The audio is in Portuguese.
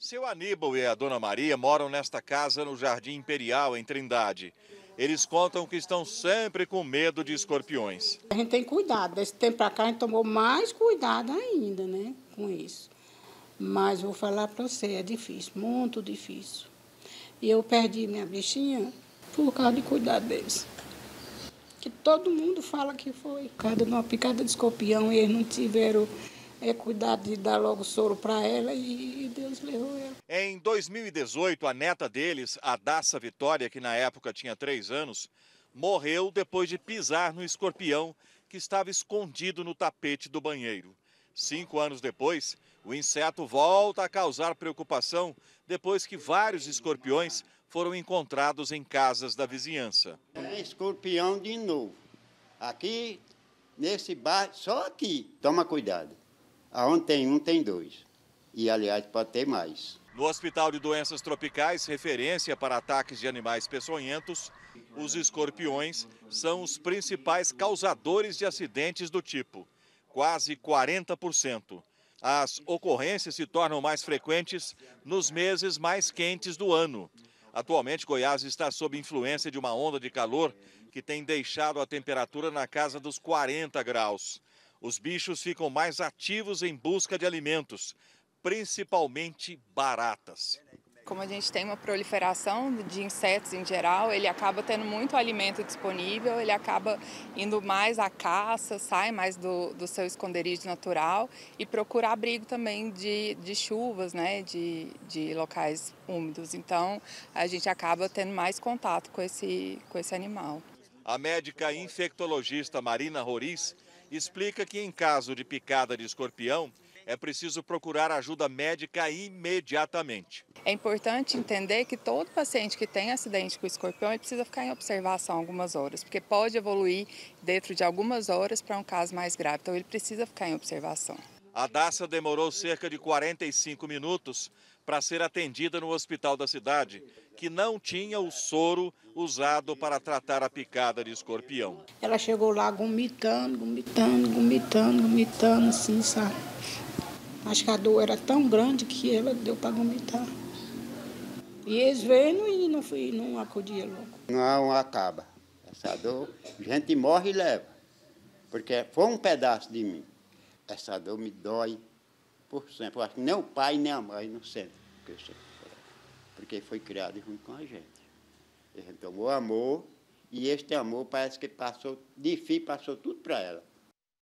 Seu Aníbal e a Dona Maria moram nesta casa no Jardim Imperial, em Trindade. Eles contam que estão sempre com medo de escorpiões. A gente tem cuidado. Desse tempo para cá, a gente tomou mais cuidado ainda, né, com isso. Mas vou falar para você, é difícil, muito difícil. E eu perdi minha bichinha por causa de cuidar deles. Que todo mundo fala que foi por causa de uma picada de escorpião e eles não tiveram cuidado de dar logo soro para ela e Deus levou ela. Em 2018, a neta deles, a Daça Vitória, que na época tinha 3 anos, morreu depois de pisar no escorpião que estava escondido no tapete do banheiro. 5 anos depois, o inseto volta a causar preocupação depois que vários escorpiões foram encontrados em casas da vizinhança. É escorpião de novo. Aqui, nesse bairro, só aqui. Toma cuidado. Aonde tem um, tem dois. E, aliás, pode ter mais. No Hospital de Doenças Tropicais, referência para ataques de animais peçonhentos, os escorpiões são os principais causadores de acidentes do tipo, quase 40%. As ocorrências se tornam mais frequentes nos meses mais quentes do ano. Atualmente, Goiás está sob influência de uma onda de calor que tem deixado a temperatura na casa dos 40 graus. Os bichos ficam mais ativos em busca de alimentos, principalmente baratas. Como a gente tem uma proliferação de insetos em geral, ele acaba tendo muito alimento disponível, ele acaba indo mais à caça, sai mais do seu esconderijo natural e procura abrigo também de chuvas, né, de locais úmidos. Então, a gente acaba tendo mais contato com esse animal. A médica infectologista Marina Roriz explica que em caso de picada de escorpião, é preciso procurar ajuda médica imediatamente. É importante entender que todo paciente que tem acidente com escorpião ele precisa ficar em observação algumas horas, porque pode evoluir dentro de algumas horas para um caso mais grave, então ele precisa ficar em observação. A Daça demorou cerca de 45 minutos para ser atendida no hospital da cidade, que não tinha o soro usado para tratar a picada de escorpião. Ela chegou lá vomitando, assim, sabe? Acho que a dor era tão grande que ela deu para vomitar. E eles vendo e não acudia logo. Não acaba. Essa dor, a gente morre e leva. Porque foi um pedaço de mim. Essa dor me dói por sempre. Eu acho que nem o pai nem a mãe não sentem. Porque foi criado junto com a gente. A gente tomou amor e este amor parece que passou tudo para ela.